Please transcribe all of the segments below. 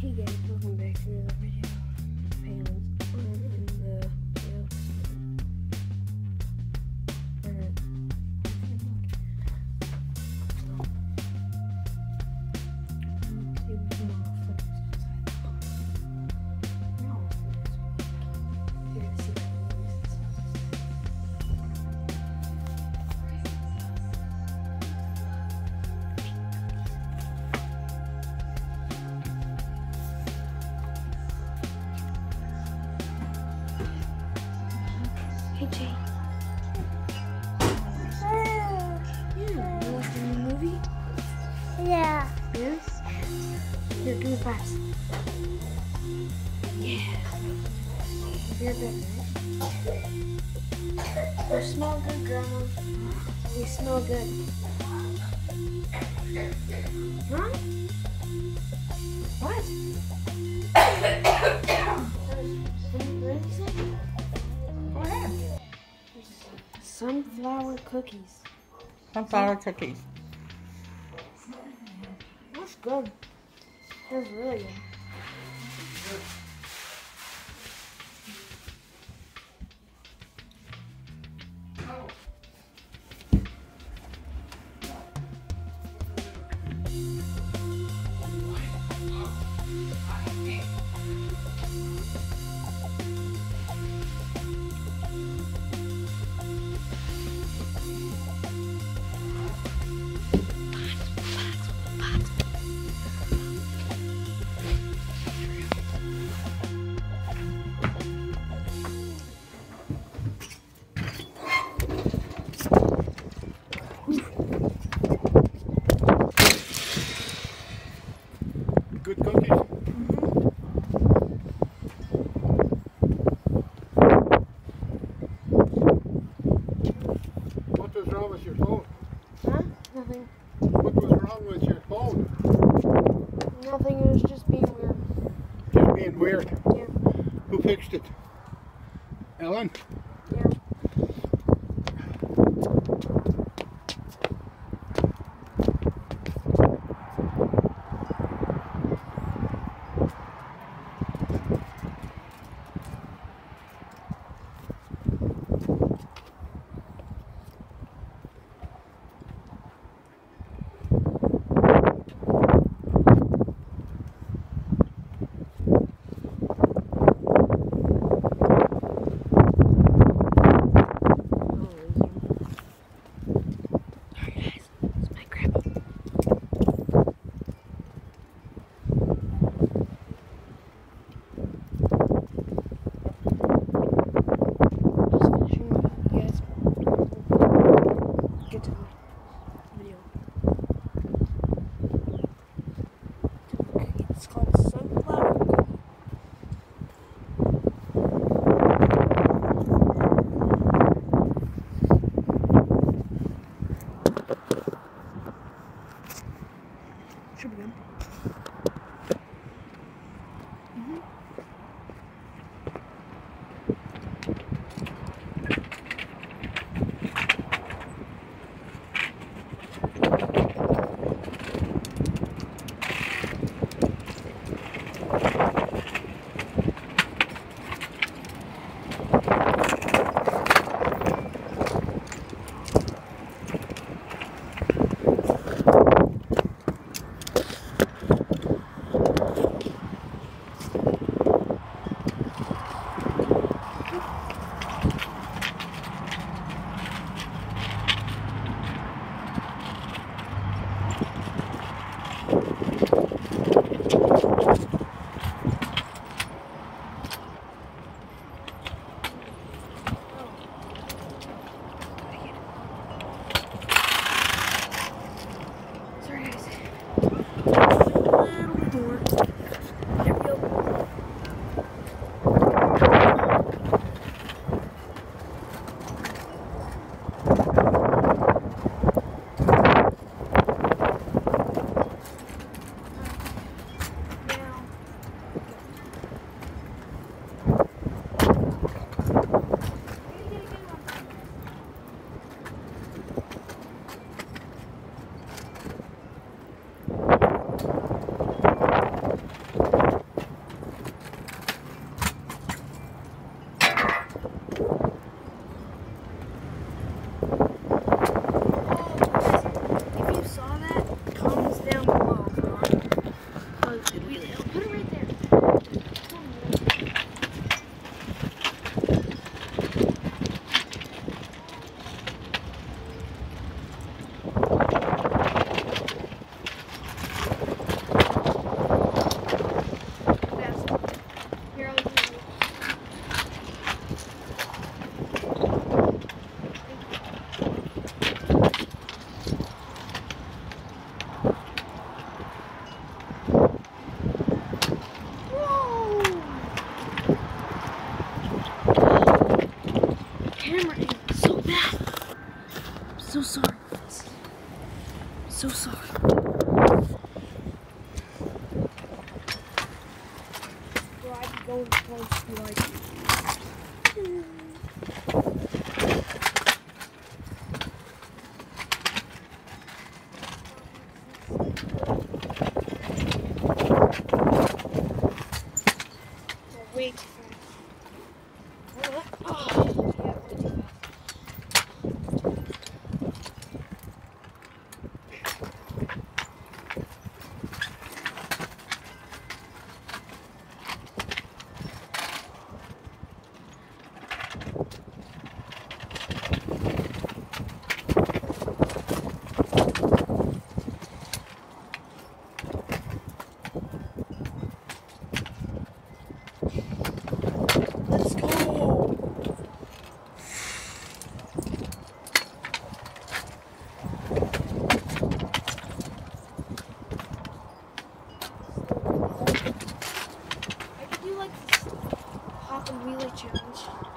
Hey guys, welcome back to another video. Paying in the jail. Hey Jay. Yeah, you watch the new movie? Yeah. Yes? Here, give me fast. Yeah. You're better, right? They smell good, Grandma. They smell good. Huh? What? What did you say? What happened? Sunflower cookies. Sunflower cookies. That's good. That's really good. Good cookies? What was wrong with your phone? Huh? Nothing. What was wrong with your phone? Nothing. It was just being weird. Just being weird. Yeah. Who fixed it? Ellen? Yeah. It's called Sunflower Cookie. Should be good. going close to like. Way too fast. Oh, yeah, way too fast. Let's go! I could do like this hop and wheelie challenge.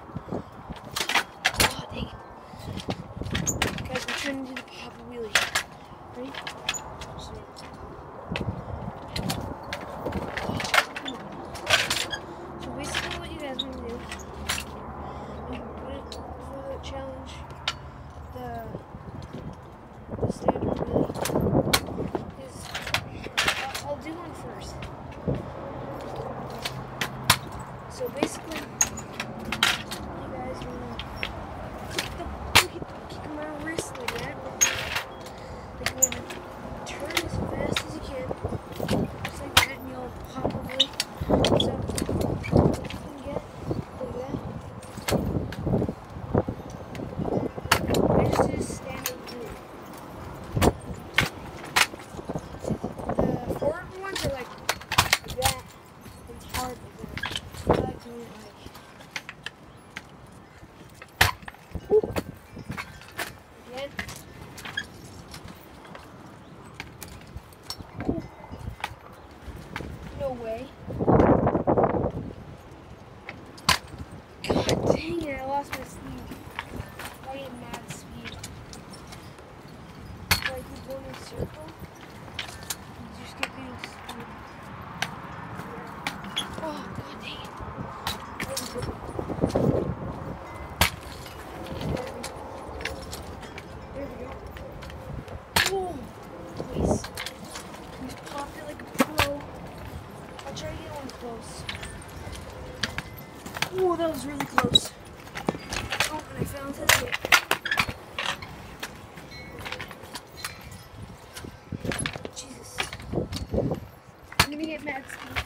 Oh, dang it. Guys, we're trying to do the hop and wheelie. Ready? So basically what you guys want to do, for the challenge, the standard wheelie, is, I'll do one first. So basically, you guys want to keep my wrist like that. Like you want to turn as fast as you can, just like that, and you'll hop away. So you can get like that. I just did a standard wheelie. The forward ones are like that. It's hard like that. I like doing it like. Ooh. Again. Ooh. No way. God dang it, I lost my speed. I get mad speed. Like you go in a circle, you just get getting speed. Oh, god dang it. There we go. Whoa! Nice. Just popped it like a pro. I'll try to get one close. Whoa, that was really close. Oh, and I found his hit. Jesus. I'm gonna get mad speed.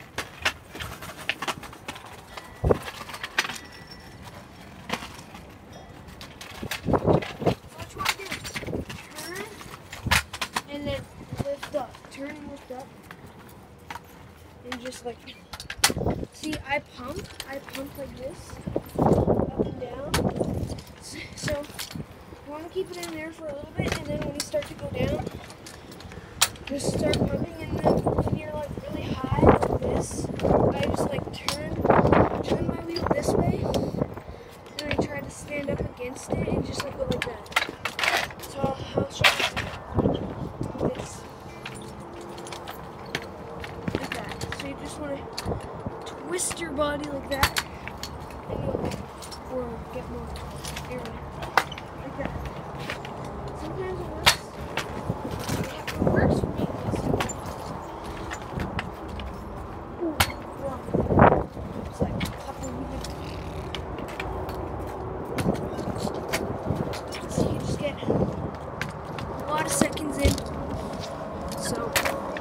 So what you want to do? Turn and then lift up. Turn and lift up. And just like, see, I pump like this, up and down. So you want to keep it in there for a little bit, and then when you start to go down, just start pumping, and then when you're like really high like this, I just like turn my wheel this way, and I try to stand up against it and just like go like that. So I'll show you this. Like that. So you just want to twist your body like that, and you'll get more air like that. Sometimes it works. It works for me. Ooh, wow. It's like a couple minutes. So you just get a lot of seconds in. So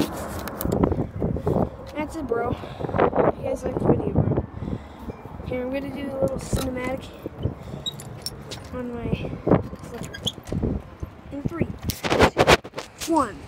that's it, bro. Hope you guys liked the video, bro. Here, I'm gonna do a little cinematic on my flipper. In 3, 2, 1.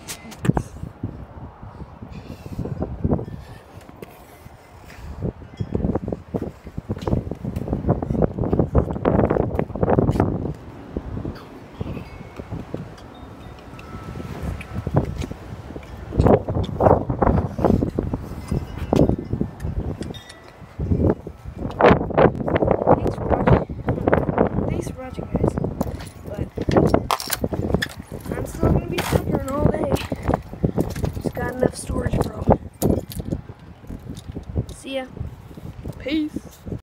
Thanks for watching, guys. But I'm still gonna be flippering all day. Just got enough storage, bro. See ya. Peace.